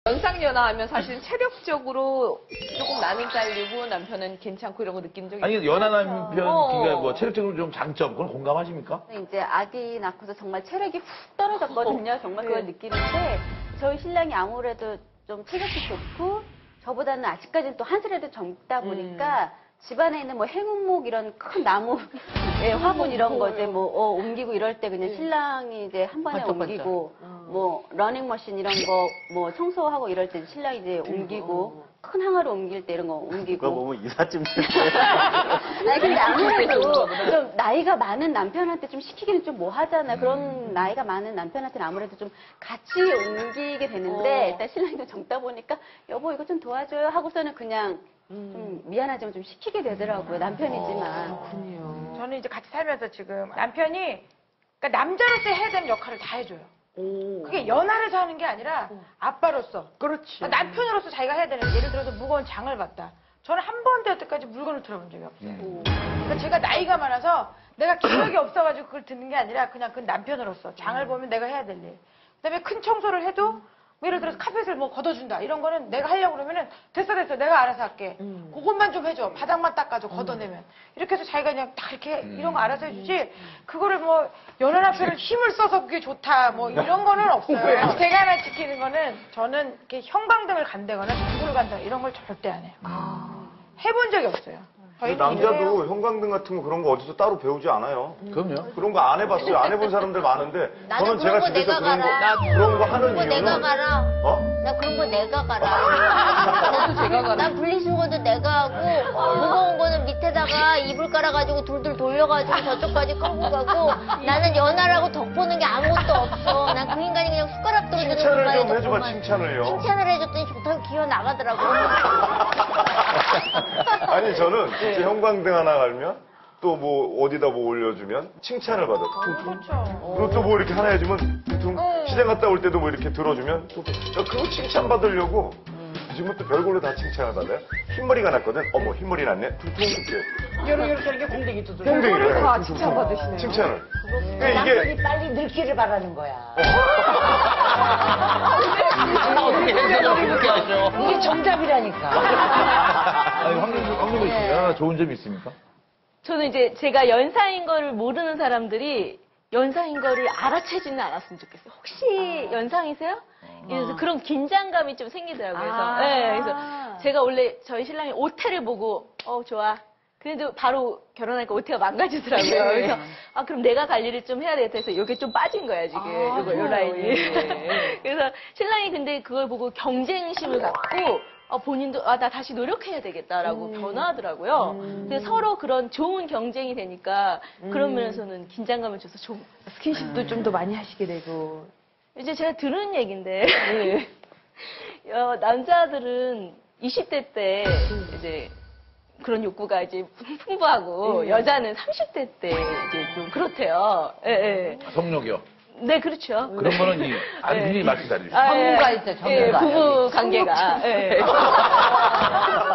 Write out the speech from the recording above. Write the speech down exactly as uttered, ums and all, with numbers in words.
연상연하하면 사실 체력적으로 조금 나는 딸리고 남편은 괜찮고 이런 거 느낀 적이 아니, 있어요. 연하 남편, 어. 그러니까 뭐 체력적으로 좀 장점, 그건 공감하십니까? 이제 아기 낳고서 정말 체력이 훅 떨어졌거든요. 정말 그걸 네. 느끼는데 저희 신랑이 아무래도 좀 체력이 좋고 저보다는 아직까지는 또 한 살에도 젊다 보니까 음. 집안에 있는 뭐 행운목 이런 큰 나무, 예, 화분 이런 거 이제 뭐 어, 옮기고 이럴 때 그냥 신랑이 이제 한 번에 반짝반짝. 옮기고 어. 뭐 러닝머신 이런 거 뭐 청소하고 이럴 때 신랑이 이제 옮기고 큰 항아리 옮길 때 이런 거 그거 옮기고. 보면 이삿짐 아니 근데 아무래도 좀 나이가 많은 남편한테 좀 시키기는 좀 뭐하잖아. 음. 그런 나이가 많은 남편한테는 아무래도 좀 같이 옮기게 되는데 어. 일단 신랑이 좀 젊다 보니까 여보 이거 좀 도와줘요 하고서는 그냥 좀 미안하지만 좀 시키게 되더라고요. 남편이지만. 그렇군요. 저는 이제 같이 살면서 지금 남편이 그러니까 남자로서 해야 되는 역할을 다 해줘요. 오. 그게 연하에서 하는 게 아니라 아빠로서. 그렇지. 그러니까 남편으로서 자기가 해야 되는 예를 들어서 무거운 장을 봤다. 저는 한 번도 여태까지 물건을 들어본 적이 없어요. 음. 그러니까 제가 나이가 많아서 내가 기억이 없어가지고 그걸 듣는 게 아니라 그냥 그 남편으로서 장을 보면 내가 해야 될 일. 그다음에 큰 청소를 해도 뭐 예를 들어서 카펫을 뭐 걷어준다 이런 거는 내가 하려고 그러면은 됐어 됐어 내가 알아서 할게. 음. 그것만 좀 해줘. 바닥만 닦아줘. 걷어내면. 이렇게 해서 자기가 그냥 딱 이렇게 이런 거 알아서 해주지. 그거를 뭐 연하 남편은 힘을 써서 그게 좋다 뭐 이런 거는 없어요. 제가 하나 지키는 거는 저는 이렇게 형광등을 간다거나 전구를 간다거나 이런 걸 절대 안 해요. 해본 적이 없어요. 저희는 남자도 이래요. 형광등 같은 거 그런 거 어디서 따로 배우지 않아요. 그럼요. 그런 거 안 해봤어요. 안 해본 사람들 많은데 나는 저는 제가 그런 거 집에서 내가 그런 거, 가라. 그런 거 하는 그런 거 이유는 내가 가라. 어? 나 그런 거 내가 가라. 나도 제가 가라. 난 분리수거도 내가 하고 무거운 거는 밑에다가 이불 깔아가지고 둘둘 돌려가지고 저쪽까지 끌고 가고 나는 연하라고 덕보는 게 아무것도 없어. 난 그 인간이 그냥 숟가락 들고 칭찬을 좀 해줘봐, 칭찬을요. 칭찬을 해줬더니 좋다고 기어 나가더라고. 아니 저는 네. 진짜 형광등 하나 갈면 또 뭐 어디다 뭐 올려주면 칭찬을 받아. 퉁퉁. 그렇죠. 그리고 또 뭐 이렇게 하나 해주면 퉁퉁. 시장 갔다 올 때도 뭐 이렇게 들어주면 또, 야, 그거 칭찬 받으려고 지금 또 별걸로 다 칭찬을 받아요. 흰머리가 났거든. 어머 흰머리 났네. 퉁퉁 이렇게. 이렇게 이렇게 이렇게 공댕이 두드려. 퉁퉁이래. 다 칭찬 받으시네요. 칭찬을. 그러니까 이게 남편이 빨리 늙기를 바라는 거야. 어떻게 생각을 그렇게 하죠? 이게 정답이라니까. 아니, 황정민, 황정민 씨, 연하 좋은 점이 있습니까? 저는 이제 제가 연상인 거를 모르는 사람들이 연상인 거를 알아채지는 않았으면 좋겠어요. 혹시 연상이세요? 그래서 그런 긴장감이 좀 생기더라고요. 그래서, 아. 네, 그래서 제가 원래 저희 신랑이 오태를 보고 어 좋아. 그래도 바로 결혼하니까 오태가 망가지더라고요. 그래서 아 그럼 내가 관리를 좀 해야 되겠다 해서 이게 좀 빠진 거야 지금 아, 이거 요 라인이. 예. 그래서 신랑이 근데 그걸 보고 경쟁심을 갖고 어, 본인도 아 나 다시 노력해야 되겠다라고 변화하더라고요. 근데 서로 그런 좋은 경쟁이 되니까 그런 면에서는 긴장감을 줘서 좀 스킨십도 좀 더 많이 하시게 되고. 이제 제가 들은 얘기인데 어, 남자들은 이십 대 때 이제 그런 욕구가 이제 풍부하고 여자는 삼십 대 때 이제 좀 그렇대요. 예, 예. 성욕이요. 네, 그렇죠. 그런 거는 이, 아니, 네. 분이 말씀 잘해주시죠. 아, 예. 전문가 있죠, 전문가. 예, 부부 관계가. 예.